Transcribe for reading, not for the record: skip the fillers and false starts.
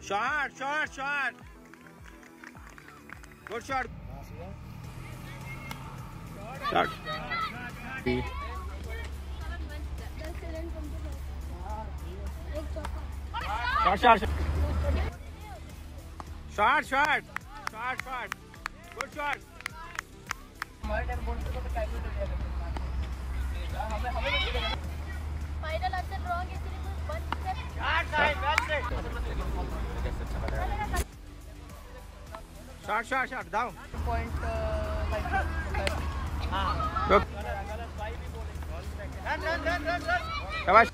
Shot shot shot, good shot shot shot shot shot shot shot, good shot. Final answer wrong है, सिर्फ 1 step. Shot shot shot down point शाबाश।